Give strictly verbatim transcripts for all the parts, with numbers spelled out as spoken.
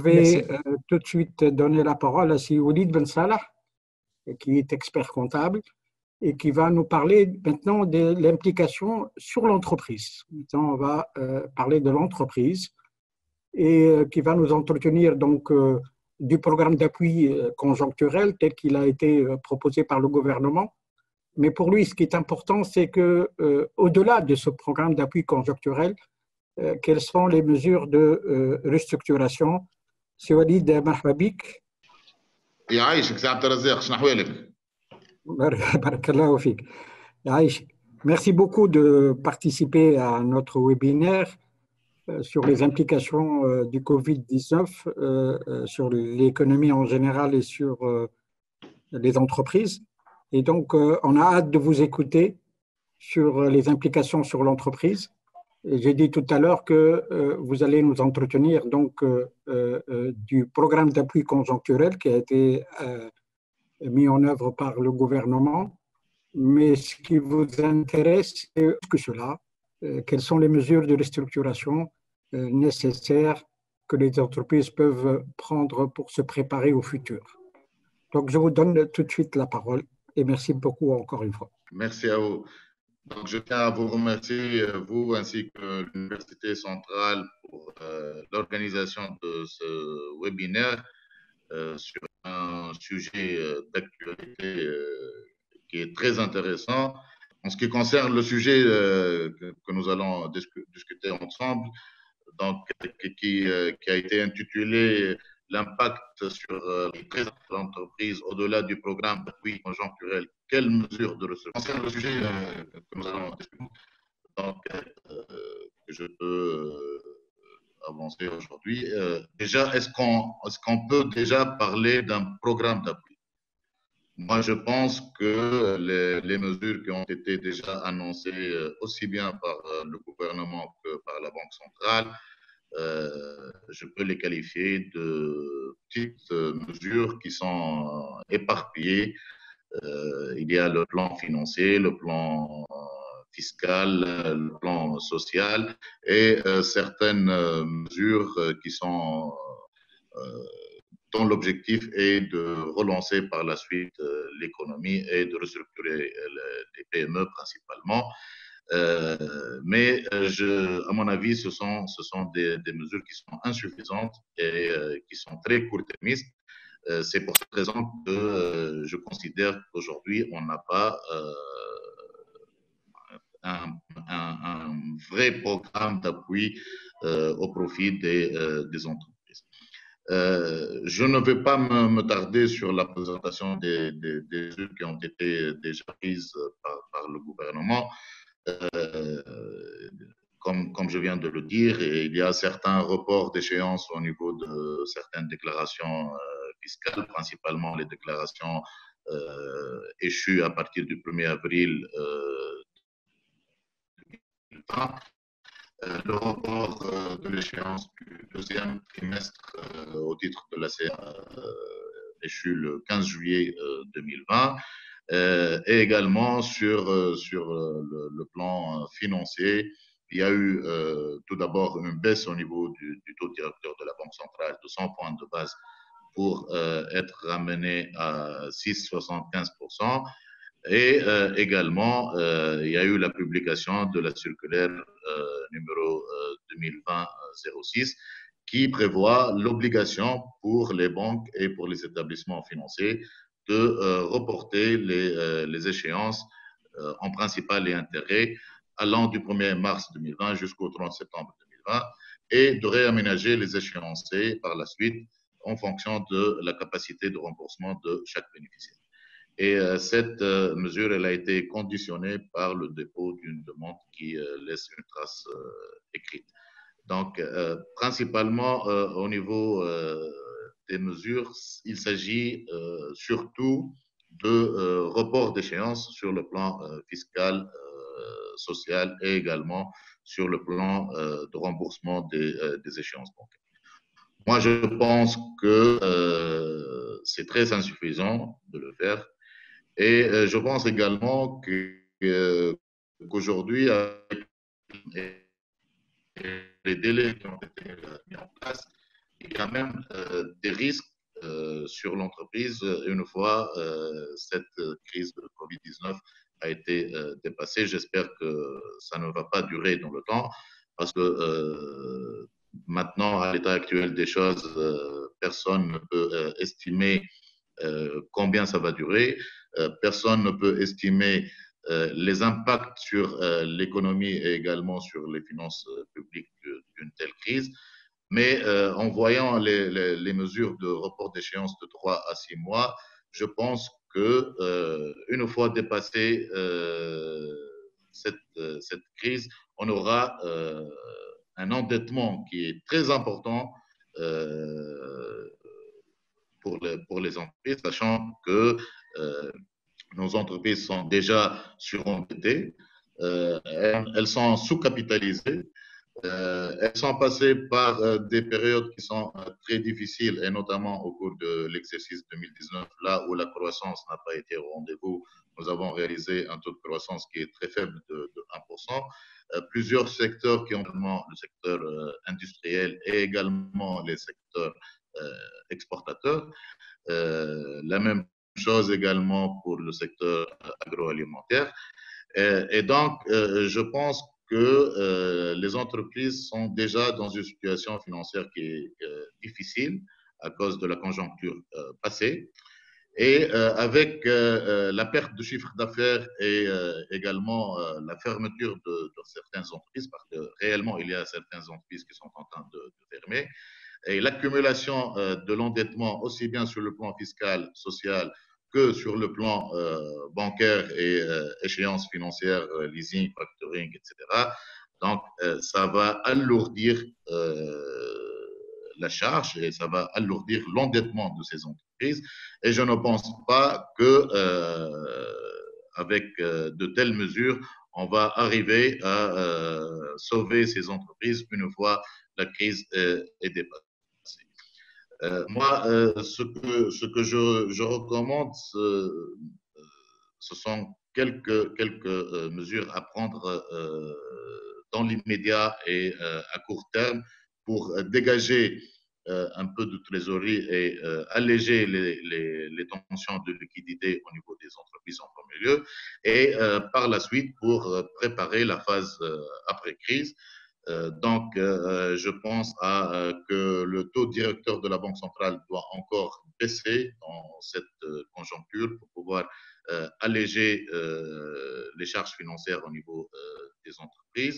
vais Merci. euh, tout de suite donner la parole à Si Walid Ben Salah, qui est expert comptable et qui va nous parler maintenant de l'implication sur l'entreprise. Maintenant, on va euh, parler de l'entreprise et euh, qui va nous entretenir donc euh, du programme d'appui euh, conjoncturel tel qu'il a été euh, proposé par le gouvernement. Mais pour lui, ce qui est important, c'est que euh, au-delà de ce programme d'appui conjoncturel, euh, quelles sont les mesures de euh, restructuration? Si Walid, مرحبا بك. يعيشك سي عبد الرزاق، شنو احوالك؟ بارك الله فيك. Aïch, merci beaucoup de participer à notre webinaire euh, sur les implications euh, du covid dix-neuf euh, euh, sur l'économie en général et sur euh, les entreprises. Et donc, euh, on a hâte de vous écouter sur les implications sur l'entreprise. J'ai dit tout à l'heure que euh, vous allez nous entretenir donc euh, euh, du programme d'appui conjoncturel qui a été euh, mis en œuvre par le gouvernement. Mais ce qui vous intéresse, c'est que cela. Euh, quelles sont les mesures de restructuration euh, nécessaires que les entreprises peuvent prendre pour se préparer au futur? Donc, je vous donne tout de suite la parole et merci beaucoup encore une fois. Merci à vous. Donc, je tiens à vous remercier, vous ainsi que l'Université centrale, pour euh, l'organisation de ce webinaire euh, sur un sujet euh, d'actualité euh, qui est très intéressant. En ce qui concerne le sujet euh, que, que nous allons discu discuter ensemble, donc, qui, euh, qui a été intitulé l'impact sur euh, les entreprises au-delà du programme d'appui conjoncturel. Quelles mesures de ressources? Concernant le sujet euh, que nous allons discuter, donc, euh, que je peux euh, avancer aujourd'hui. Euh, déjà, est-ce qu'on est-ce qu'on peut déjà parler d'un programme d'appui? Moi, je pense que les, les mesures qui ont été déjà annoncées euh, aussi bien par euh, le gouvernement que par la Banque centrale, Euh, je peux les qualifier de petites mesures qui sont éparpillées. Euh, il y a le plan financier, le plan fiscal, le plan social et euh, certaines mesures qui sont euh, dont l'objectif est de relancer par la suite euh, l'économie et de restructurer les P M E principalement. Euh, mais euh, je, à mon avis, ce sont, ce sont des, des mesures qui sont insuffisantes et euh, qui sont très court-termistes. Euh, c'est pour cette raison que euh, je considère qu'aujourd'hui, on n'a pas euh, un, un, un vrai programme d'appui euh, au profit des, euh, des entreprises. Euh, je ne vais pas me, me tarder sur la présentation des, des, des mesures qui ont été déjà prises par, par le gouvernement. Euh, comme, comme je viens de le dire, et il y a certains reports d'échéance au niveau de certaines déclarations euh, fiscales, principalement les déclarations euh, échues à partir du premier avril euh, deux mille vingt. Euh, le report euh, de l'échéance du deuxième trimestre euh, au titre de la C A euh, échu le quinze juillet euh, deux mille vingt. Euh, et également sur, euh, sur euh, le, le plan financier, il y a eu euh, tout d'abord une baisse au niveau du, du taux directeur de la Banque centrale de cent points de base pour euh, être ramené à six virgule soixante-quinze pour cent. Et euh, également, euh, il y a eu la publication de la circulaire euh, numéro euh, deux mille vingt zéro six qui prévoit l'obligation pour les banques et pour les établissements financiers de euh, reporter les, euh, les échéances euh, en principal et intérêt allant du premier mars deux mille vingt jusqu'au trente septembre deux mille vingt et de réaménager les échéanciers par la suite en fonction de la capacité de remboursement de chaque bénéficiaire. Et euh, cette euh, mesure, elle a été conditionnée par le dépôt d'une demande qui euh, laisse une trace euh, écrite. Donc, euh, principalement euh, au niveau euh, des mesures, il s'agit euh, surtout de euh, report d'échéance sur le plan euh, fiscal, euh, social et également sur le plan euh, de remboursement des, euh, des échéances bancaires. Moi, je pense que euh, c'est très insuffisant de le faire. Et euh, je pense également que, euh, qu'aujourd'hui, avec les délais qui ont été mis en place, il y a même euh, des risques euh, sur l'entreprise une fois euh, cette crise de covid dix-neuf a été euh, dépassée. J'espère que ça ne va pas durer dans le temps parce que euh, maintenant, à l'état actuel des choses, euh, personne ne peut euh, estimer euh, combien ça va durer. Euh, personne ne peut estimer euh, les impacts sur euh, l'économie et également sur les finances euh, publiques d'une telle crise. Mais euh, en voyant les, les, les, mesures de report d'échéance de trois à six mois, je pense que euh, une fois dépassée euh, cette, euh, cette crise, on aura euh, un endettement qui est très important euh, pour, les, pour les entreprises, sachant que euh, nos entreprises sont déjà surendettées, euh, elles, elles sont sous-capitalisées. Euh, elles sont passées par euh, des périodes qui sont euh, très difficiles, et notamment au cours de l'exercice deux mille dix-neuf, là où la croissance n'a pas été au rendez-vous. Nous avons réalisé un taux de croissance qui est très faible de, de un pour cent. Euh, plusieurs secteurs qui ont également le secteur euh, industriel et également les secteurs euh, exportateurs. Euh, la même chose également pour le secteur agroalimentaire. Et, et donc, euh, je pense que euh, les entreprises sont déjà dans une situation financière qui est euh, difficile à cause de la conjoncture euh, passée. Et euh, avec euh, la perte de chiffre d'affaires et euh, également euh, la fermeture de, de certaines entreprises, parce que réellement, il y a certaines entreprises qui sont en train de, de fermer, et l'accumulation euh, de l'endettement, aussi bien sur le plan fiscal, social, que sur le plan euh, bancaire et euh, échéances financières, euh, leasing, factoring, et cetera. Donc, euh, ça va alourdir euh, la charge et ça va alourdir l'endettement de ces entreprises. Et je ne pense pas que euh, avec euh, de telles mesures, on va arriver à euh, sauver ces entreprises une fois la crise est, est dépassée. Euh, moi, euh, ce que, ce que je, je recommande, ce, ce sont quelques, quelques euh, mesures à prendre euh, dans l'immédiat et euh, à court terme pour dégager euh, un peu de trésorerie et euh, alléger les, les, les, tensions de liquidité au niveau des entreprises en premier lieu, et euh, par la suite pour préparer la phase euh, après-crise. Euh, donc, euh, je pense à, euh, que le taux directeur de la Banque centrale doit encore baisser dans cette euh, conjoncture pour pouvoir euh, alléger euh, les charges financières au niveau euh, des entreprises.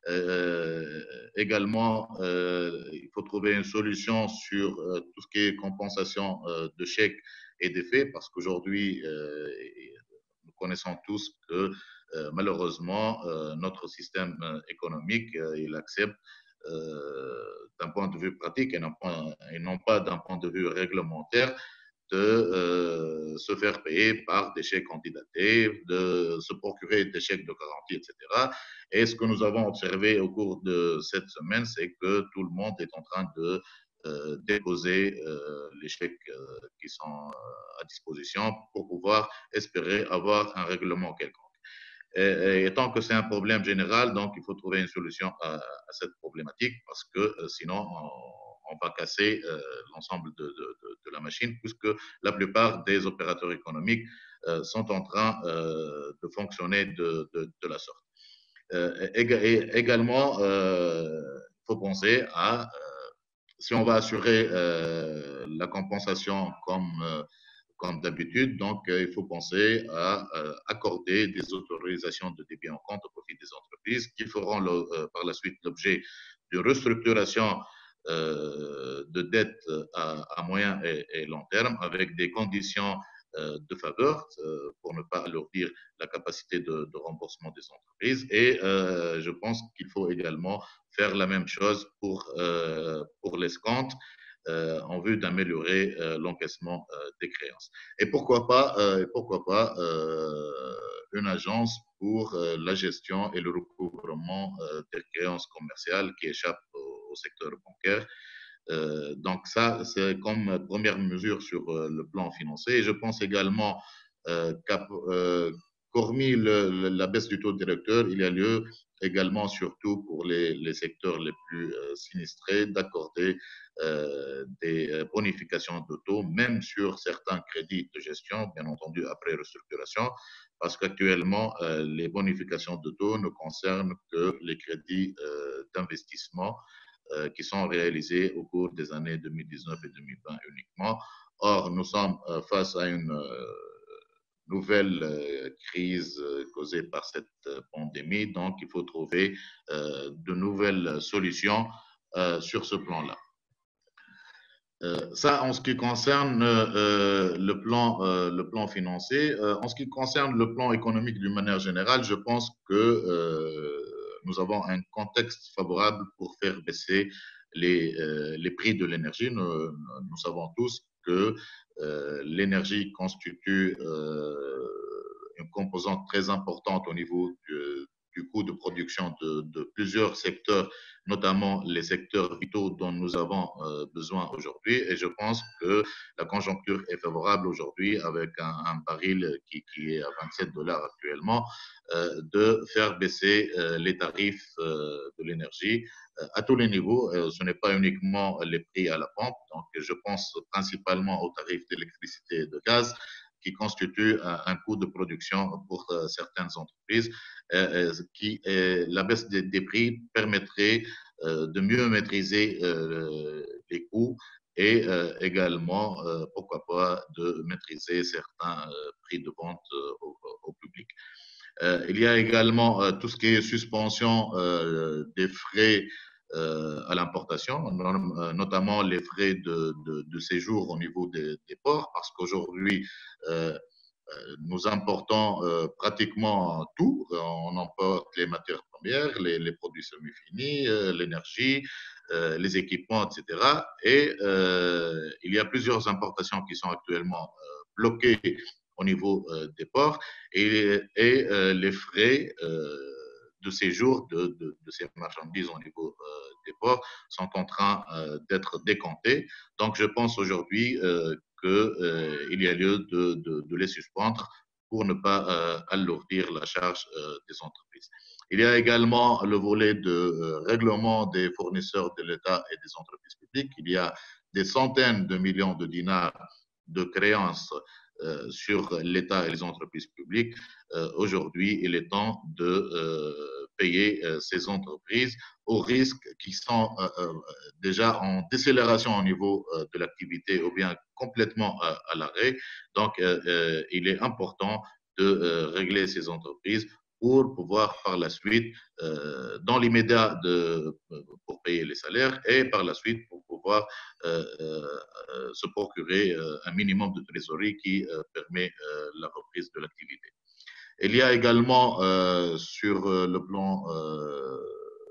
Euh, également, euh, il faut trouver une solution sur euh, tout ce qui est compensation euh, de chèques et d'effets, parce qu'aujourd'hui, euh, nous connaissons tous que euh, malheureusement, euh, notre système euh, économique, euh, il accepte euh, d'un point de vue pratique et non pas, et non pas d'un point de vue réglementaire de euh, se faire payer par des chèques candidatés, de se procurer des chèques de garantie, et cetera. Et ce que nous avons observé au cours de cette semaine, c'est que tout le monde est en train de euh, déposer euh, les chèques euh, qui sont euh, à disposition pour pouvoir espérer avoir un règlement quelconque. Et, et tant que c'est un problème général, donc il faut trouver une solution à, à cette problématique parce que euh, sinon on, on va casser euh, l'ensemble de, de, de, de la machine puisque la plupart des opérateurs économiques euh, sont en train euh, de fonctionner de, de, de la sorte. Euh, et, et également, il euh, faut penser à, euh, si on va assurer euh, la compensation comme euh, comme d'habitude. Donc, euh, il faut penser à euh, accorder des autorisations de débit en compte au profit des entreprises qui feront le, euh, par la suite l'objet de restructuration euh, de dettes à, à moyen et, et, long terme avec des conditions euh, de faveur euh, pour ne pas alourdir la capacité de, de remboursement des entreprises. Et euh, je pense qu'il faut également faire la même chose pour, euh, pour l'escompte euh, en vue d'améliorer euh, l'encaissement euh, des créances. Et pourquoi pas, euh, pourquoi pas euh, une agence pour euh, la gestion et le recouvrement euh, des créances commerciales qui échappent au, au secteur bancaire. Euh, donc ça, c'est comme première mesure sur euh, le plan financier. Et je pense également euh, qu'à euh, qu'hormis le, le, la baisse du taux directeur, il y a lieu également, surtout pour les, les secteurs les plus euh, sinistrés, d'accorder euh, des bonifications de taux, même sur certains crédits de gestion, bien entendu après restructuration, parce qu'actuellement, euh, les bonifications de taux ne concernent que les crédits euh, d'investissement euh, qui sont réalisés au cours des années deux mille dix-neuf et deux mille vingt uniquement. Or, nous sommes euh, face à une euh, nouvelle euh, crise euh, causée par cette euh, pandémie. Donc, il faut trouver euh, de nouvelles solutions euh, sur ce plan-là. Euh, ça, en ce qui concerne euh, le, plan, euh, le plan financier. Euh, en ce qui concerne le plan économique d'une manière générale, je pense que euh, nous avons un contexte favorable pour faire baisser les, euh, les prix de l'énergie. Nous, nous savons tous que euh, l'énergie constitue euh, une composante très importante au niveau du, du coût de production de, de plusieurs secteurs, notamment les secteurs vitaux dont nous avons euh, besoin aujourd'hui. Et je pense que la conjoncture est favorable aujourd'hui avec un, un baril qui, qui est à vingt-sept dollars actuellement, euh, de faire baisser euh, les tarifs euh, de l'énergie euh, à tous les niveaux. Euh, ce n'est pas uniquement les prix à la pompe. Donc, je pense principalement aux tarifs d'électricité et de gaz qui constituent un, un coût de production pour euh, certaines entreprises. Euh, qui, euh, la baisse des, des prix permettrait euh, de mieux maîtriser euh, les coûts et euh, également, euh, pourquoi pas, de maîtriser certains euh, prix de vente euh, au, au, public. Euh, il y a également euh, tout ce qui est suspension euh, des frais euh, à l'importation, notamment les frais de, de, de séjour au niveau des, des ports, parce qu'aujourd'hui, euh, nous importons euh, pratiquement tout. On importe les matières premières, les, les produits semi-finis, euh, l'énergie, euh, les équipements, et cetera. Et euh, il y a plusieurs importations qui sont actuellement euh, bloquées au niveau euh, des ports et, et euh, les frais euh, de séjour de, de, de, ces marchandises au niveau euh, des ports sont en train euh, d'être décomptés. Donc, je pense aujourd'hui euh, qu'il euh, y a lieu de, de, de, les suspendre pour ne pas euh, alourdir la charge euh, des entreprises. Il y a également le volet de euh, règlement des fournisseurs de l'État et des entreprises publiques. Il y a des centaines de millions de dinars de créances euh, sur l'État et les entreprises publiques. Euh, aujourd'hui, il est temps de euh, payer euh, ces entreprises aux risques qui sont euh, euh, déjà en décélération au niveau euh, de l'activité ou bien complètement à, à l'arrêt. Donc, euh, euh, il est important de euh, régler ces entreprises pour pouvoir par la suite, euh, dans l'immédiat, pour payer les salaires et par la suite pour pouvoir euh, euh, se procurer euh, un minimum de trésorerie qui euh, permet euh, la reprise de l'activité. Il y a également euh, sur le plan euh,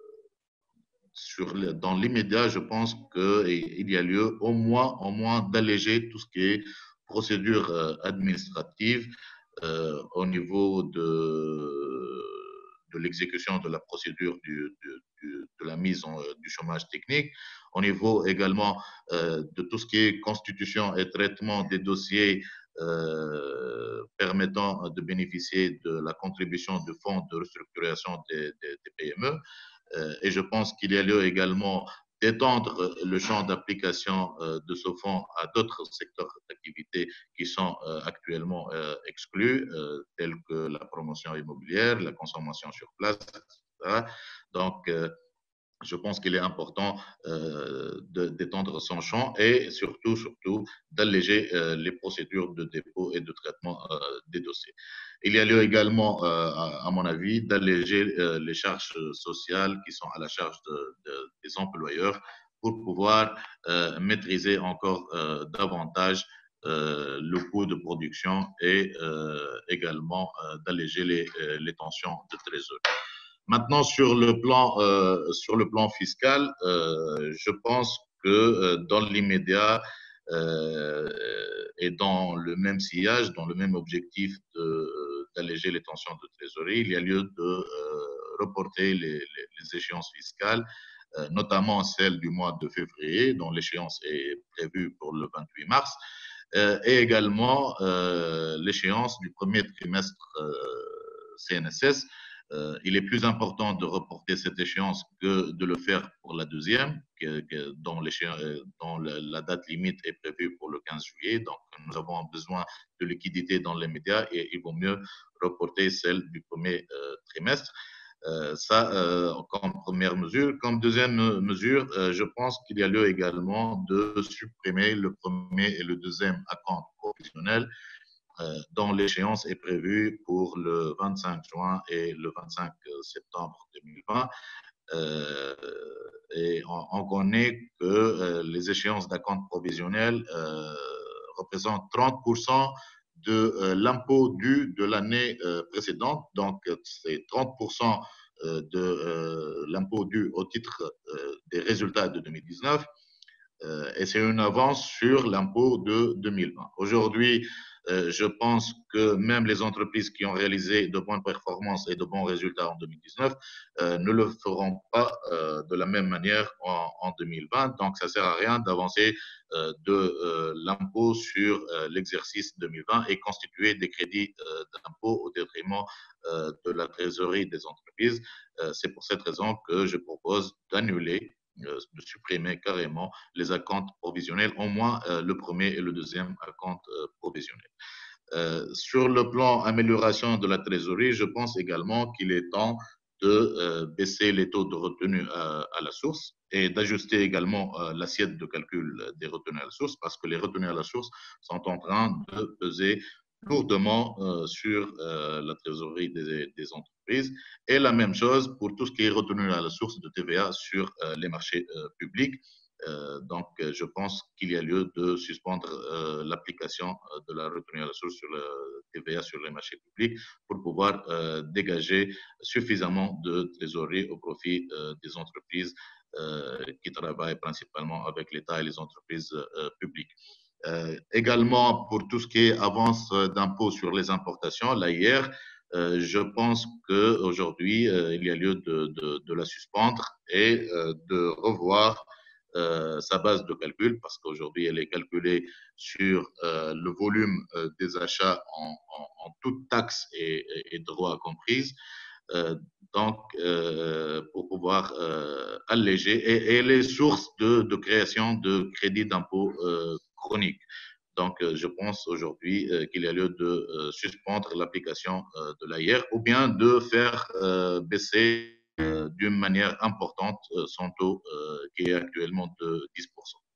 Sur le, dans l'immédiat, je pense qu'il y a lieu au moins, au moins d'alléger tout ce qui est procédure euh, administrative euh, au niveau de, de l'exécution de la procédure du, du, du, de la mise en, du chômage technique, au niveau également euh, de tout ce qui est constitution et traitement des dossiers euh, permettant de bénéficier de la contribution du fonds de restructuration des, des, des P M E. Et je pense qu'il y a lieu également d'étendre le champ d'application de ce fonds à d'autres secteurs d'activité qui sont actuellement exclus, tels que la promotion immobilière, la consommation sur place, et cetera. Donc, je pense qu'il est important euh, d'étendre son champ et surtout, surtout d'alléger euh, les procédures de dépôt et de traitement euh, des dossiers. Il y a lieu également, euh, à, à mon avis, d'alléger euh, les charges sociales qui sont à la charge de, de, des employeurs pour pouvoir euh, maîtriser encore euh, davantage euh, le coût de production et euh, également euh, d'alléger les, les tensions de trésorerie. Maintenant, sur le plan, euh, sur le plan fiscal, euh, je pense que euh, dans l'immédiat euh, et dans le même sillage, dans le même objectif d'alléger les tensions de trésorerie, il y a lieu de euh, reporter les, les, les échéances fiscales, euh, notamment celle du mois de février, dont l'échéance est prévue pour le vingt-huit mars, euh, et également euh, l'échéance du premier trimestre euh, C N S S. Euh, il est plus important de reporter cette échéance que de le faire pour la deuxième, que, que dont, dont la, la date limite est prévue pour le quinze juillet. Donc, nous avons besoin de liquidité dans les médias et il vaut mieux reporter celle du premier euh, trimestre. Euh, ça, euh, comme première mesure. Comme deuxième mesure, euh, je pense qu'il y a lieu également de supprimer le premier et le deuxième acompte professionnel euh, dont l'échéance est prévue pour le vingt-cinq juin et le vingt-cinq septembre deux mille vingt. Euh, et on, on connaît que euh, les échéances d'acompte provisionnel euh, représentent trente pour cent de euh, l'impôt dû de l'année euh, précédente. Donc, c'est trente pour cent de euh, l'impôt dû au titre euh, des résultats de deux mille dix-neuf. Euh, et c'est une avance sur l'impôt de deux mille vingt. Aujourd'hui, euh, je pense que même les entreprises qui ont réalisé de bonnes performances et de bons résultats en deux mille dix-neuf euh, ne le feront pas euh, de la même manière en, en deux mille vingt. Donc, ça ne sert à rien d'avancer euh, de euh, l'impôt sur euh, l'exercice deux mille vingt et constituer des crédits euh, d'impôt au détriment euh, de la trésorerie des entreprises. Euh, c'est pour cette raison que je propose d'annuler de supprimer carrément les acomptes provisionnels, au moins euh, le premier et le deuxième acompte euh, provisionnel. Euh, sur le plan amélioration de la trésorerie, je pense également qu'il est temps de euh, baisser les taux de retenue à, à la source et d'ajuster également euh, l'assiette de calcul des retenues à la source, parce que les retenues à la source sont en train de peser lourdement euh, sur euh, la trésorerie des, des entreprises. Et la même chose pour tout ce qui est retenu à la source de T V A sur euh, les marchés euh, publics. Euh, donc, je pense qu'il y a lieu de suspendre euh, l'application de la retenue à la source sur le T V A sur les marchés publics pour pouvoir euh, dégager suffisamment de trésorerie au profit euh, des entreprises euh, qui travaillent principalement avec l'État et les entreprises euh, publiques. Euh, également, pour tout ce qui est avance d'impôt sur les importations, l'A I R, euh, je pense qu'aujourd'hui, euh, il y a lieu de, de, de la suspendre et euh, de revoir euh, sa base de calcul, parce qu'aujourd'hui, elle est calculée sur euh, le volume euh, des achats en, en, en toute taxe et, et, et droits comprises. Euh, donc, euh, pour pouvoir euh, alléger et, et les sources de, de création de crédits d'impôt euh, chroniques. Donc, euh, je pense aujourd'hui euh, qu'il y a lieu de euh, suspendre l'application euh, de l'A I R ou bien de faire euh, baisser euh, d'une manière importante euh, son taux euh, qui est actuellement de dix pour cent.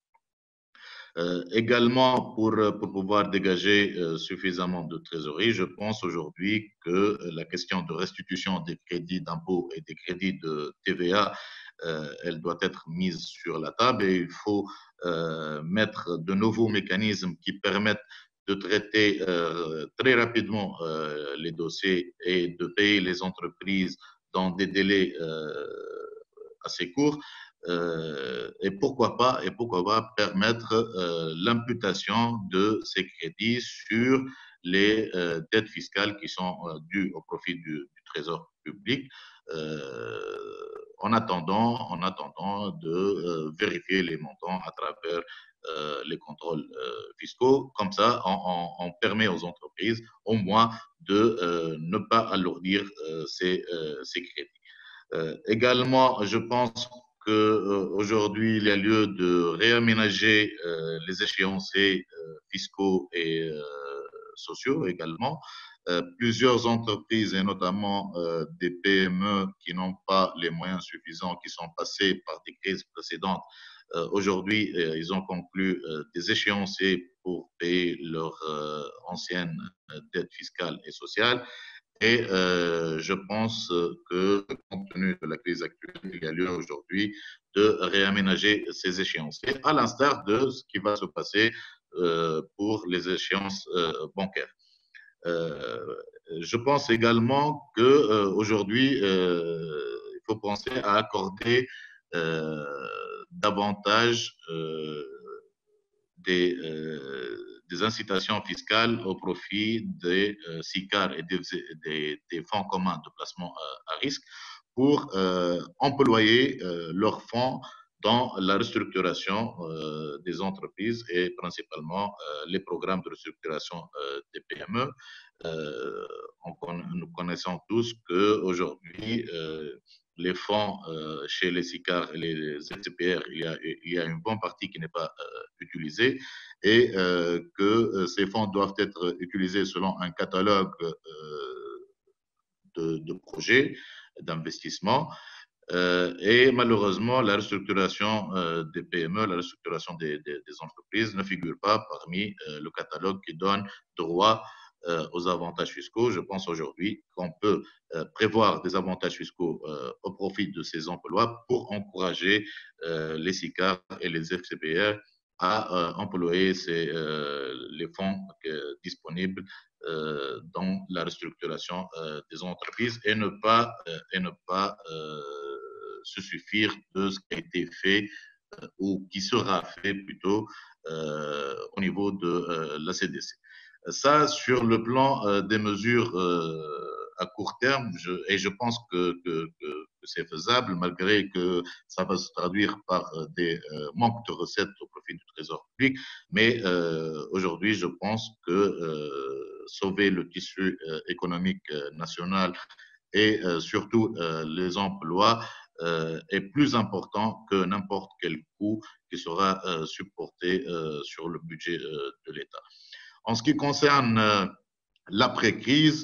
Euh, également, pour, pour pouvoir dégager euh, suffisamment de trésorerie, je pense aujourd'hui que euh, la question de restitution des crédits d'impôt et des crédits de T V A, euh, elle doit être mise sur la table et il faut euh, mettre de nouveaux mécanismes qui permettent de traiter euh, très rapidement euh, les dossiers et de payer les entreprises dans des délais euh, assez courts. Euh, et pourquoi pas, et pourquoi pas permettre euh, l'imputation de ces crédits sur les euh, dettes fiscales qui sont euh, dues au profit du, du Trésor public, euh, en attendant, en attendant de euh, vérifier les montants à travers euh, les contrôles euh, fiscaux. Comme ça, on, on, on, permet aux entreprises au moins de euh, ne pas alourdir euh, ces, euh, ces crédits. Euh, également, je pense qu'aujourd'hui, euh, il y a lieu de réaménager euh, les échéanciers euh, fiscaux et euh, sociaux également. Euh, plusieurs entreprises, et notamment euh, des P M E qui n'ont pas les moyens suffisants, qui sont passées par des crises précédentes, euh, aujourd'hui, euh, ils ont conclu euh, des échéanciers pour payer leurs euh, anciennes dettes fiscales et sociales. Et euh, je pense que, compte tenu de la crise actuelle, il y a lieu aujourd'hui de réaménager ces échéanciers, à l'instar de ce qui va se passer euh, pour les échéances euh, bancaires. Euh, je pense également qu'aujourd'hui, euh, il faut penser à accorder euh, davantage euh, des, euh, des incitations fiscales au profit des euh, S I C A R et des, des, des fonds communs de placement à, à risque pour euh, employer euh, leurs fonds dans la restructuration euh, des entreprises et principalement euh, les programmes de restructuration euh, des P M E. Euh, on, nous connaissons tous qu'aujourd'hui, euh, les fonds euh, chez les SICAR et les F C P R, il y a, il y a une bonne partie qui n'est pas euh, utilisée et euh, que euh, ces fonds doivent être utilisés selon un catalogue euh, de, de projets d'investissement. Euh, et malheureusement, la restructuration euh, des P M E, la restructuration des, des, des entreprises ne figure pas parmi euh, le catalogue qui donne droit euh, aux avantages fiscaux. Je pense aujourd'hui qu'on peut euh, prévoir des avantages fiscaux euh, au profit de ces emplois pour encourager euh, les SICAR et les F C P R à euh, employer ces, euh, les fonds euh, disponibles euh, dans la restructuration euh, des entreprises et ne pas, euh, et ne pas euh, se suffire de ce qui a été fait euh, ou qui sera fait plutôt euh, au niveau de euh, la C D C. Ça, sur le plan euh, des mesures euh, à court terme, je, et je pense que, que, que, que c'est faisable, malgré que ça va se traduire par euh, des euh, manques de recettes au profit du trésor public. Mais euh, aujourd'hui, je pense que euh, sauver le tissu euh, économique euh, national et euh, surtout euh, les emplois euh, est plus important que n'importe quel coût qui sera euh, supporté euh, sur le budget euh, de l'État. En ce qui concerne euh, l'après-crise,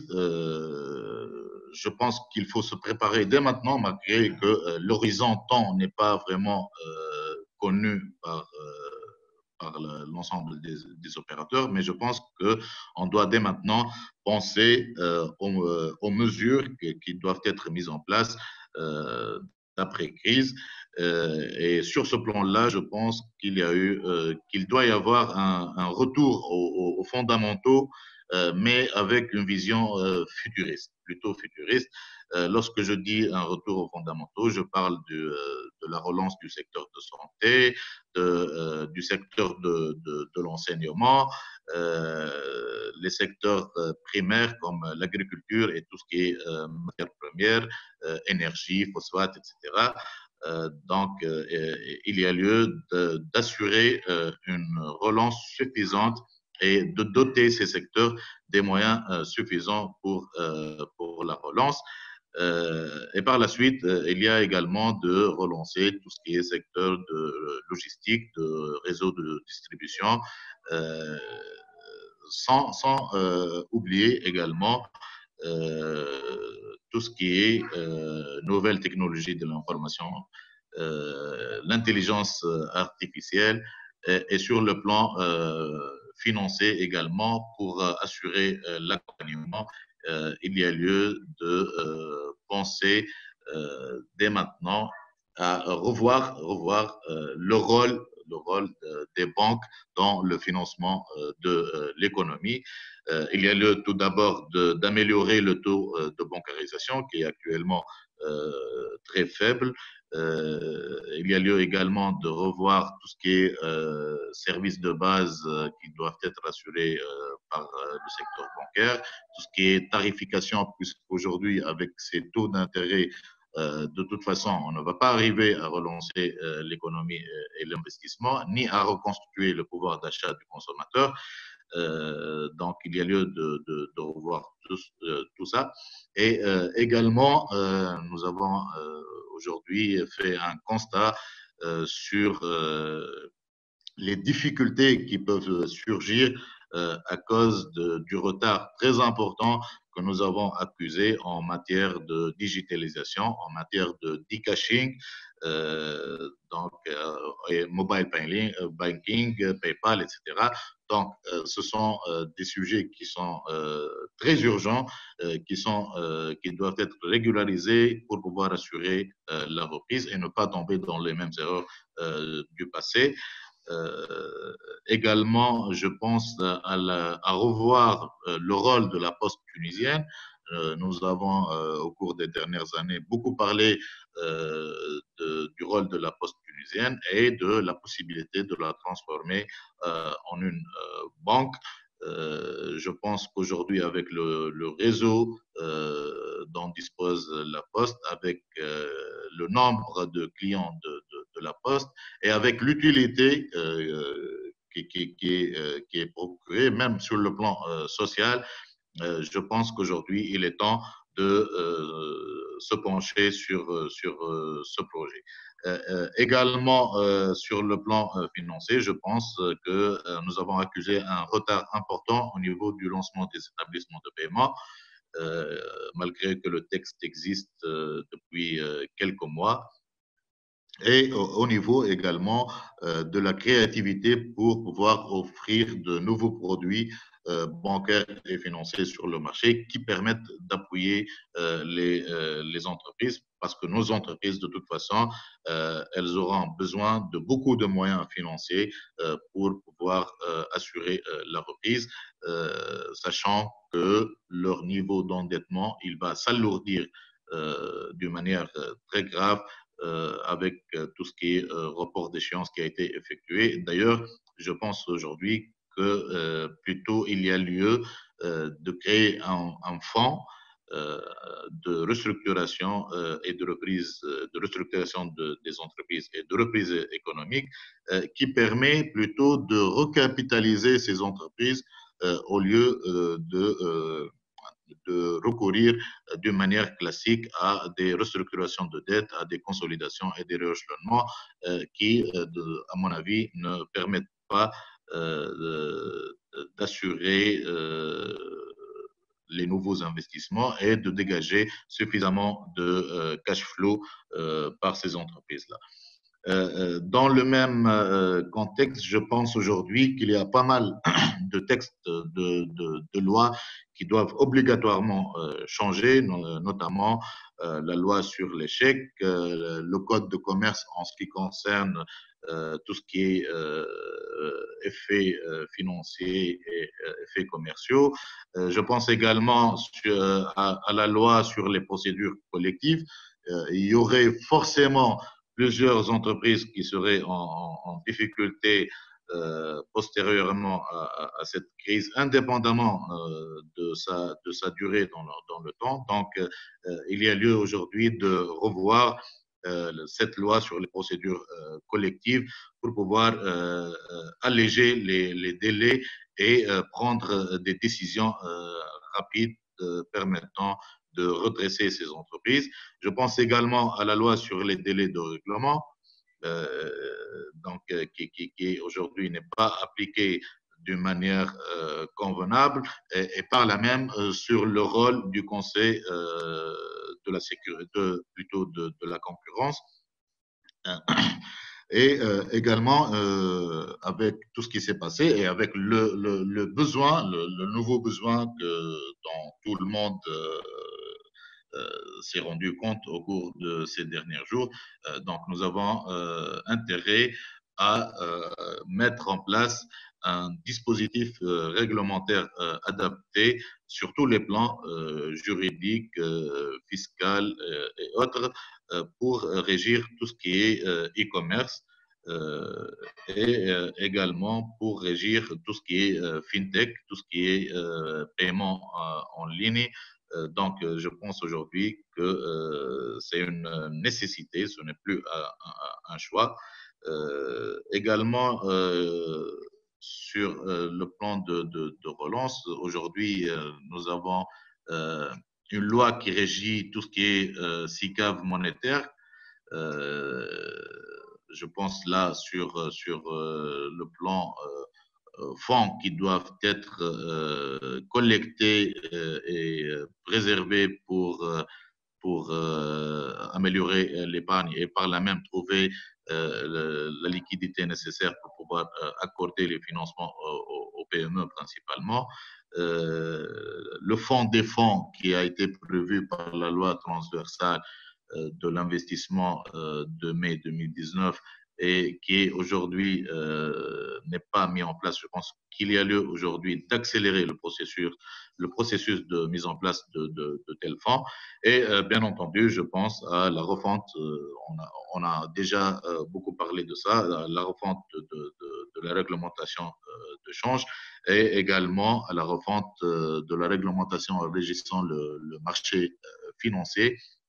euh, je pense qu'il faut se préparer dès maintenant, malgré que euh, l'horizon temps n'est pas vraiment euh, connu par, euh, par l'ensemble des, des opérateurs, mais je pense qu'on doit dès maintenant penser euh, aux, aux, mesures qui, qui doivent être mises en place euh, d'après-crise. Euh, et sur ce plan-là, je pense qu'il y a eu, euh, qu'il doit y avoir un, un retour aux, aux fondamentaux, euh, mais avec une vision euh, futuriste, plutôt futuriste. Euh, lorsque je dis un retour aux fondamentaux, je parle du, euh, de la relance du secteur de santé, de, euh, du secteur de, de, de l'enseignement, euh, les secteurs euh, primaires comme l'agriculture et tout ce qui est euh, matières premières, euh, énergie, phosphate, et cetera. Euh, donc, euh, il y a lieu d'assurer euh, une relance suffisante et de doter ces secteurs des moyens euh, suffisants pour, euh, pour la relance. Euh, et par la suite, euh, il y a également de relancer tout ce qui est secteur de logistique, de réseau de distribution, euh, sans, sans euh, oublier également euh, tout ce qui est euh, nouvelles technologies de l'information, euh, l'intelligence artificielle et, et sur le plan euh, financier également pour euh, assurer euh, l'accompagnement. Euh, il y a lieu de euh, penser euh, dès maintenant à revoir, revoir euh, le rôle, le rôle euh, des banques dans le financement euh, de euh, l'économie. Euh, il y a lieu tout d'abord d'améliorer le taux euh, de bancarisation qui est actuellement euh, très faible. Euh, il y a lieu également de revoir tout ce qui est euh, services de base euh, qui doivent être assurés euh, par euh, le secteur bancaire, tout ce qui est tarification, puisqu'aujourd'hui, avec ces taux d'intérêt, euh, de toute façon, on ne va pas arriver à relancer euh, l'économie et l'investissement, ni à reconstituer le pouvoir d'achat du consommateur. Euh, donc, il y a lieu de, de, de revoir tout, euh, tout, ça. Et euh, également, euh, nous avons euh, aujourd'hui fait un constat euh, sur euh, les difficultés qui peuvent surgir euh, à cause de, du retard très important que nous avons accusé en matière de digitalisation, en matière de de-caching, euh, donc euh, mobile banking, banking, PayPal, et cetera. Donc, euh, ce sont euh, des sujets qui sont euh, très urgents, euh, qui, sont, euh, qui doivent être régularisés pour pouvoir assurer euh, la reprise et ne pas tomber dans les mêmes erreurs euh, du passé. Euh, également, je pense à, la, à revoir euh, le rôle de la poste tunisienne. Euh, nous avons, euh, au cours des dernières années, beaucoup parlé euh, de, du rôle de la poste tunisienne et de la possibilité de la transformer euh, en une euh, banque. Euh, je pense qu'aujourd'hui, avec le, le réseau euh, dont dispose la Poste, avec euh, le nombre de clients de, de, de la Poste et avec l'utilité euh, qui, qui, qui, est, euh, qui est procurée, même sur le plan euh, social, euh, je pense qu'aujourd'hui, il est temps de euh, se pencher sur, sur euh, ce projet. Euh, euh, également, euh, sur le plan euh, financier, je pense que euh, nous avons accusé un retard important au niveau du lancement des établissements de paiement, euh, malgré que le texte existe euh, depuis euh, quelques mois. Et au, au niveau également euh, de la créativité pour pouvoir offrir de nouveaux produits euh, bancaires et financiers sur le marché qui permettent d'appuyer euh, les, euh, les entreprises, parce que nos entreprises, de toute façon, euh, elles auront besoin de beaucoup de moyens financiers euh, pour pouvoir euh, assurer euh, la reprise, euh, sachant que leur niveau d'endettement, il va s'alourdir euh, d'une manière euh, très grave euh, avec euh, tout ce qui est euh, report d'échéance qui a été effectué. D'ailleurs, je pense aujourd'hui que euh, plutôt il y a lieu euh, de créer un, un fonds euh, de restructuration euh, et de reprise, euh, de restructuration de, des entreprises et de reprise économique euh, qui permet plutôt de recapitaliser ces entreprises euh, au lieu euh, de euh, de recourir d'une manière classique à des restructurations de dettes, à des consolidations et des rééchelonnements euh, qui, euh, de, à mon avis, ne permettent pas euh, d'assurer euh, les nouveaux investissements et de dégager suffisamment de euh, cash flow euh, par ces entreprises-là. Euh, dans le même euh, contexte, je pense aujourd'hui qu'il y a pas mal de textes de, de, de lois qui doivent obligatoirement euh, changer, notamment euh, la loi sur l'échec, euh, le code de commerce en ce qui concerne euh, tout ce qui est euh, effets euh, financiers et euh, effets commerciaux. Euh, je pense également sur, à, à la loi sur les procédures collectives. Euh, il y aurait forcément plusieurs entreprises qui seraient en, en, en difficulté euh, postérieurement à, à, cette crise, indépendamment euh, de, sa, de sa durée dans le, dans le temps. Donc, euh, il y a lieu aujourd'hui de revoir euh, cette loi sur les procédures euh, collectives pour pouvoir euh, alléger les, les délais et euh, prendre des décisions euh, rapides euh, permettant de redresser ces entreprises. Je pense également à la loi sur les délais de règlement, euh, donc, euh, qui, qui, qui aujourd'hui n'est pas appliquée d'une manière euh, convenable, et, et, par là même euh, sur le rôle du Conseil euh, de la sécurité, plutôt de, de la concurrence. Et euh, également euh, avec tout ce qui s'est passé et avec le, le, le besoin, le, le, nouveau besoin que dans tout le monde euh, euh, s'est rendu compte au cours de ces derniers jours. Euh, donc, nous avons euh, intérêt à euh, mettre en place un dispositif euh, réglementaire euh, adapté sur tous les plans euh, juridiques, euh, fiscal euh, et autres euh, pour régir tout ce qui est euh, e-commerce euh, et euh, également pour régir tout ce qui est euh, fintech, tout ce qui est euh, paiement euh, en ligne. Euh, donc, euh, je pense aujourd'hui que euh, c'est une nécessité, ce n'est plus un, un, un choix. Euh, également, euh, sur euh, le plan de, de, de relance, aujourd'hui, euh, nous avons euh, une loi qui régit tout ce qui est euh, S I C A V monétaire. Euh, je pense là sur, sur euh, le plan euh, fonds qui doivent être euh, collectés euh, et préservés pour, pour euh, améliorer l'épargne et par là même trouver euh, le, la liquidité nécessaire pour pouvoir euh, accorder les financements aux, aux P M E principalement. Euh, le fonds des fonds qui a été prévu par la loi transversale euh, de l'investissement euh, de mai deux mille dix-neuf et qui aujourd'hui euh, n'est pas mis en place. Je pense qu'il y a lieu aujourd'hui d'accélérer le processus, le processus de mise en place de, de, de tels fonds. Et euh, bien entendu, je pense à la refonte, euh, on, a, on a déjà euh, beaucoup parlé de ça, la, la refonte de, de, de la réglementation euh, de change et également à la refonte euh, de la réglementation régissant le, le marché euh, financier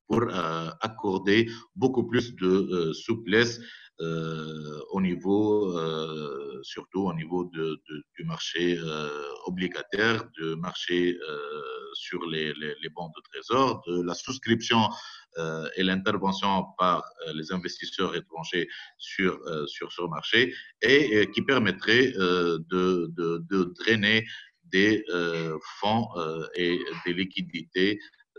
pour euh, accorder beaucoup plus de euh, souplesse euh, au niveau, euh, surtout au niveau de, de, du marché euh, obligataire, du marché euh, sur les, les, les bons de trésor, de la souscription euh, et l'intervention par euh, les investisseurs étrangers sur, euh, sur ce marché et euh, qui permettrait euh, de, de, de drainer des euh, fonds euh, et des liquidités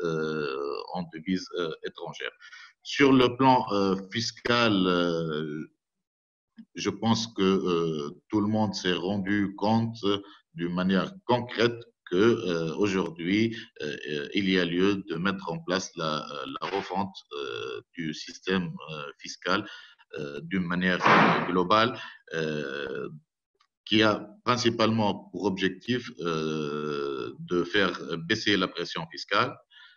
euh, en devises euh, étrangères. Sur le plan euh, fiscal, euh, je pense que euh, tout le monde s'est rendu compte euh, d'une manière concrète que euh, aujourd'hui euh, il y a lieu de mettre en place la, la refonte euh, du système euh, fiscal euh, d'une manière globale euh, qui a principalement pour objectif euh, de faire baisser la pression fiscale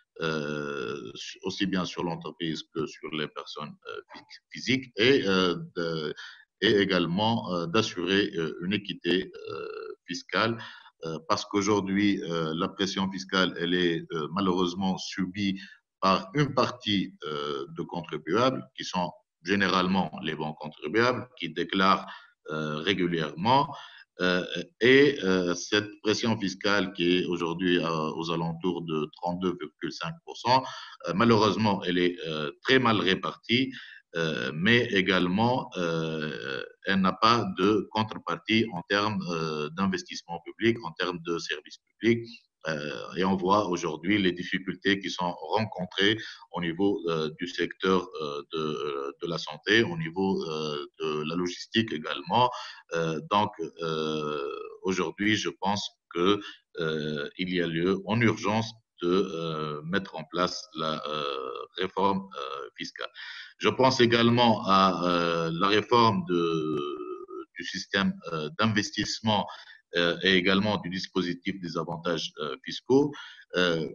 euh, aussi bien sur l'entreprise que sur les personnes euh, physiques et, euh, de, et également euh, d'assurer euh, une équité euh, fiscale euh, parce qu'aujourd'hui euh, la pression fiscale elle est euh, malheureusement subie par une partie euh, de contribuables qui sont généralement les bons contribuables qui déclarent euh, régulièrement. Euh, et euh, cette pression fiscale qui est aujourd'hui euh, aux alentours de trente-deux virgule cinq pour cent, euh, malheureusement, elle est euh, très mal répartie, euh, mais également, euh, elle n'a pas de contrepartie en termes euh, d'investissement public, en termes de services publics. Euh, et on voit aujourd'hui les difficultés qui sont rencontrées au niveau euh, du secteur euh, de, de la santé, au niveau euh, de la logistique également. Euh, donc, euh, aujourd'hui, je pense qu'il euh, y a lieu en urgence de euh, mettre en place la euh, réforme euh, fiscale. Je pense également à euh, la réforme de, du système euh, d'investissement euh, et également du dispositif des avantages euh, fiscaux. Euh,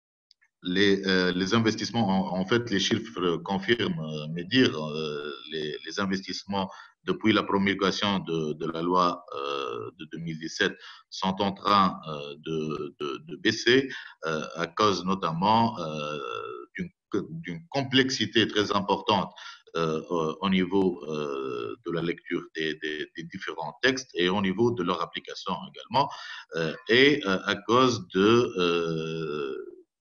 les, euh, les investissements, en, en, fait, les chiffres confirment euh, mes dires. Euh, les, les investissements depuis la promulgation de, de la loi euh, de deux mille dix-sept sont en train euh, de, de, de, baisser euh, à cause notamment euh, d'une complexité très importante euh, au niveau euh, de la lecture des, des, des, différents textes et au niveau de leur application également, euh, et euh, à cause de euh,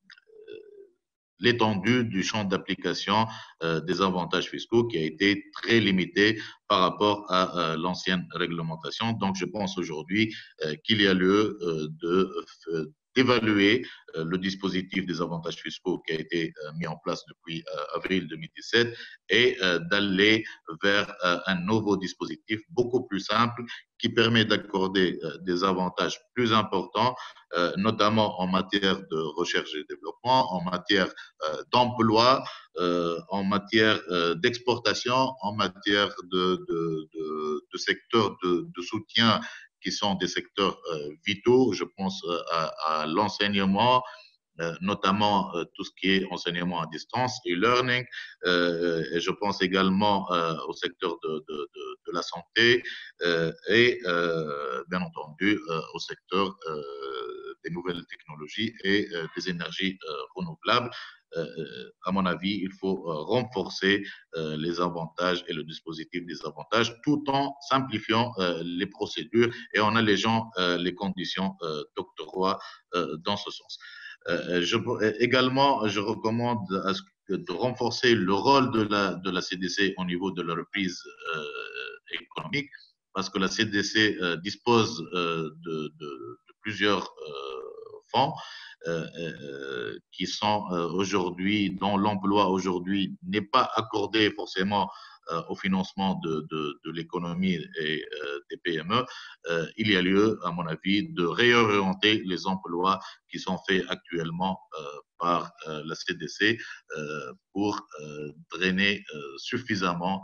l'étendue du champ d'application euh, des avantages fiscaux qui a été très limité par rapport à euh, l'ancienne réglementation. Donc, je pense aujourd'hui euh, qu'il y a lieu euh, de euh, d'évaluer euh, le dispositif des avantages fiscaux qui a été euh, mis en place depuis euh, avril deux mille dix-sept et euh, d'aller vers euh, un nouveau dispositif beaucoup plus simple qui permet d'accorder euh, des avantages plus importants, euh, notamment en matière de recherche et développement, en matière euh, d'emploi, euh, en matière euh, d'exportation, en matière de, de, de, de secteurs de, de soutien qui sont des secteurs euh, vitaux. Je pense euh, à, à l'enseignement, euh, notamment euh, tout ce qui est enseignement à distance et learning. Euh, et je pense également euh, au secteur de, de, de, de la santé euh, et euh, bien entendu euh, au secteur euh, des nouvelles technologies et euh, des énergies euh, renouvelables. Euh, à mon avis, il faut euh, renforcer euh, les avantages et le dispositif des avantages tout en simplifiant euh, les procédures et en allégeant euh, les conditions euh, d'octroi euh, dans ce sens. Euh, je, également, je recommande à ce que, de renforcer le rôle de la, de la C D C au niveau de la reprise euh, économique, parce que la C D C euh, dispose euh, de, de, de plusieurs euh, fonds euh, euh, qui sont euh, aujourd'hui, dont l'emploi aujourd'hui n'est pas accordé forcément euh, au financement de, de, de l'économie et euh, des P M E. Euh, il y a lieu, à mon avis, de réorienter les emplois qui sont faits actuellement euh, par euh, la C D C euh, pour euh, drainer euh, suffisamment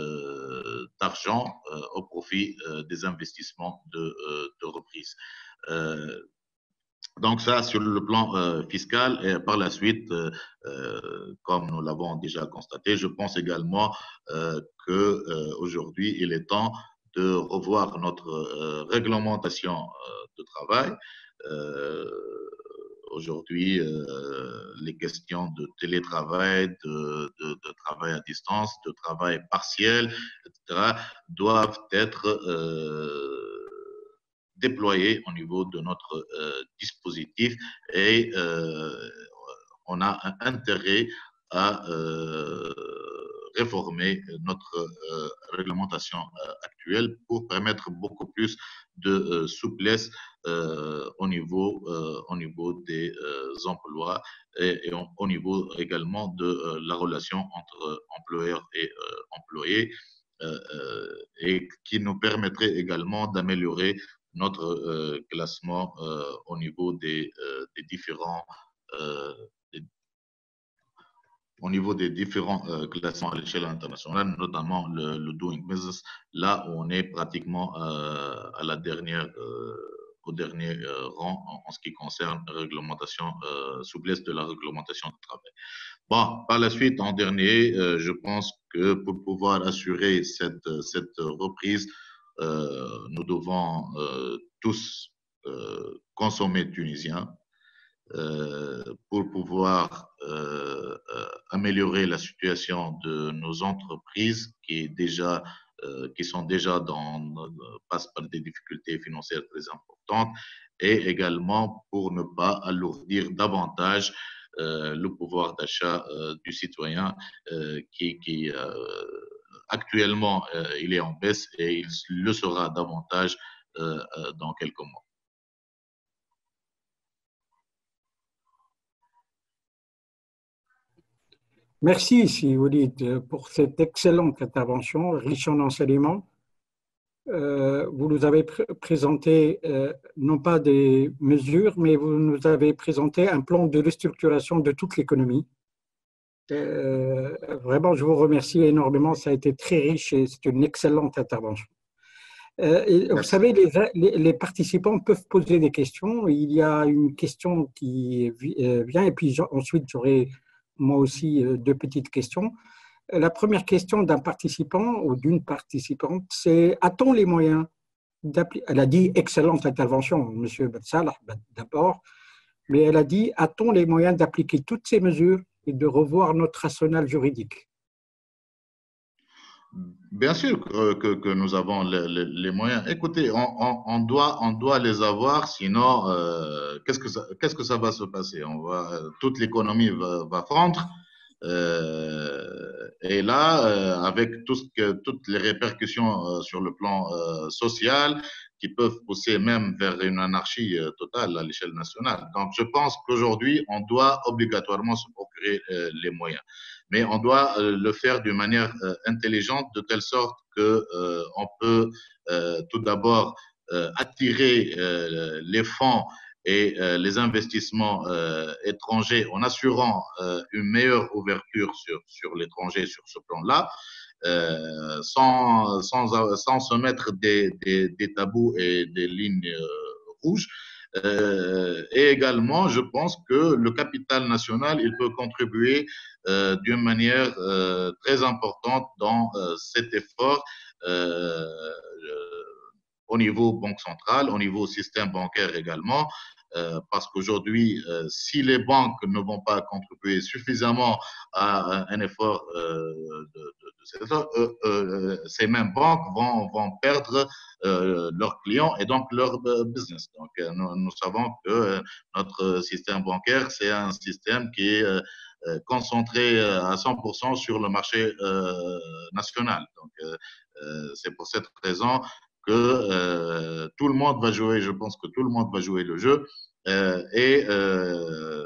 euh, d'argent euh, au profit euh, des investissements de, euh, de reprise. Euh, donc ça, sur le plan euh, fiscal, et par la suite, euh, euh, comme nous l'avons déjà constaté, je pense également euh, qu'aujourd'hui, euh, il est temps de revoir notre euh, réglementation euh, de travail. Euh, aujourd'hui, euh, les questions de télétravail, de, de, de travail à distance, de travail partiel, et cetera, doivent être euh, déployées au niveau de notre euh, dispositif et euh, on a un intérêt à euh, réformer notre euh, réglementation euh, actuelle pour permettre beaucoup plus de euh, souplesse euh, au, niveau, euh, au niveau des euh, emplois et, et on, au niveau également de euh, la relation entre employeurs et euh, employés euh, euh, et qui nous permettrait également d'améliorer notre euh, classement euh, au niveau des, euh, des différents euh, au niveau des différents euh, classements à l'échelle internationale, notamment le, le Doing Business, là où on est pratiquement euh, à la dernière, euh, au dernier euh, rang en, en, ce qui concerne la réglementation, euh, souplesse de la réglementation du travail. Bon, par la suite, en dernier, euh, je pense que pour pouvoir assurer cette, cette reprise, euh, nous devons euh, tous euh, consommer tunisien. Euh, pour pouvoir euh, euh, améliorer la situation de nos entreprises qui, est déjà, euh, qui sont déjà dans, passent par des difficultés financières très importantes et également pour ne pas alourdir davantage euh, le pouvoir d'achat euh, du citoyen euh, qui, qui euh, actuellement euh, il est en baisse et il le sera davantage euh, dans quelques mois. Merci, si vous dites, pour cette excellente intervention, riche en enseignements. Euh, vous nous avez pr présenté euh, non pas des mesures, mais vous nous avez présenté un plan de restructuration de toute l'économie. Euh, vraiment, je vous remercie énormément. Ça a été très riche et c'est une excellente intervention. Euh, et vous savez, les, les, les participants peuvent poser des questions. Il y a une question qui vient et puis ensuite j'aurai moi aussi deux petites questions. La première question d'un participant ou d'une participante, c'est: a-t-on les moyens d'appliquer? Elle a dit excellente intervention, Monsieur Bensalah, d'abord, mais elle a dit: a-t-on les moyens d'appliquer toutes ces mesures et de revoir notre arsenal juridique? Bien sûr que, que, que nous avons les, les, les moyens. Écoutez, on, on, on, doit, on doit les avoir, sinon, euh, qu'est-ce que ça, qu'est-ce que ça va se passer? On va, toute l'économie va, va fondre. Euh, et là, euh, avec tout ce que, toutes les répercussions euh, sur le plan euh, social qui peuvent pousser même vers une anarchie euh, totale à l'échelle nationale. Donc, je pense qu'aujourd'hui, on doit obligatoirement se procurer euh, les moyens. Mais on doit euh, le faire d'une manière euh, intelligente, de telle sorte que euh, on peut euh, tout d'abord euh, attirer euh, les fonds et euh, les investissements euh, étrangers en assurant euh, une meilleure ouverture sur, sur l'étranger sur ce plan-là, euh, sans, sans, sans se mettre des, des, des tabous et des lignes euh, rouges. Euh, et également, je pense que le capital national, il peut contribuer euh, d'une manière euh, très importante dans euh, cet effort euh, au niveau banque centrale, au niveau système bancaire également, euh, parce qu'aujourd'hui, euh, si les banques ne vont pas contribuer suffisamment à un effort euh, de, de, de cet effort, euh, euh, ces mêmes banques vont, vont perdre euh, leurs clients et donc leur business. Donc, euh, nous, nous savons que notre système bancaire, c'est un système qui est euh, concentré à cent pour cent sur le marché euh, national. Donc, euh, c'est pour cette raison que euh, tout le monde va jouer, je pense que tout le monde va jouer le jeu. Euh, et euh,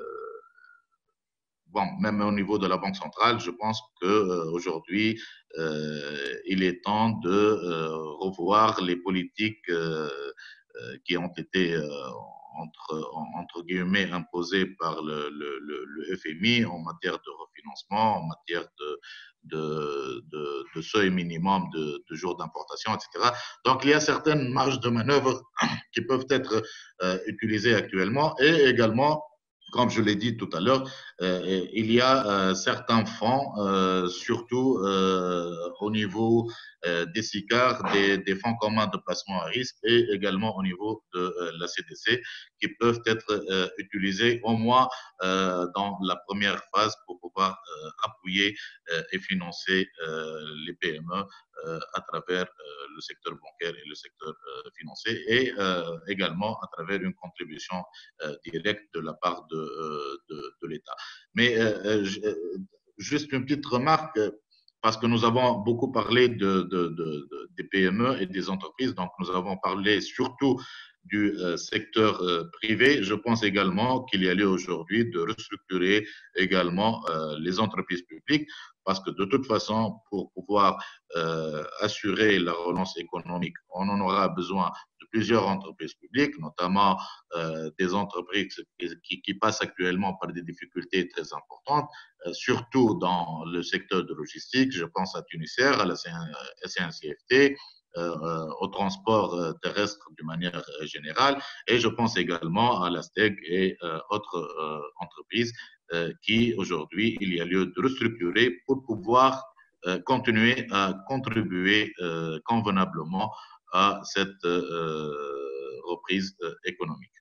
bon, même au niveau de la Banque centrale, je pense qu'aujourd'hui, euh, il est temps de euh, revoir les politiques euh, qui ont été euh, entre, entre guillemets imposées par le, le, le F M I en matière de refinancement, en matière de, de, de, de seuil minimum de, de jours d'importation, et cetera. Donc, il y a certaines marges de manœuvre qui peuvent être euh, utilisées actuellement et également, comme je l'ai dit tout à l'heure, Euh, il y a euh, certains fonds, euh, surtout euh, au niveau euh, des S I C A R, des, des fonds communs de placement à risque, et également au niveau de euh, la C D C, qui peuvent être euh, utilisés au moins euh, dans la première phase pour pouvoir euh, appuyer euh, et financer euh, les P M E euh, à travers euh, le secteur bancaire et le secteur euh, financier, et euh, également à travers une contribution euh, directe de la part de, euh, de, de l'État. Mais euh, euh, juste une petite remarque, parce que nous avons beaucoup parlé de, de, de, de, des P M E et des entreprises, donc nous avons parlé surtout du euh, secteur euh, privé. Je pense également qu'il y a lieu aujourd'hui de restructurer également euh, les entreprises publiques, parce que de toute façon, pour pouvoir euh, assurer la relance économique, on en aura besoin de plusieurs entreprises publiques, notamment euh, des entreprises qui, qui passent actuellement par des difficultés très importantes, euh, surtout dans le secteur de logistique. Je pense à Tunisair, à la S N C F T, euh, au transport terrestre d'une manière générale, et je pense également à la S T E G et euh, autres euh, entreprises euh, qui, aujourd'hui, il y a lieu de restructurer pour pouvoir euh, continuer à contribuer euh, convenablement à cette euh, reprise euh, économique.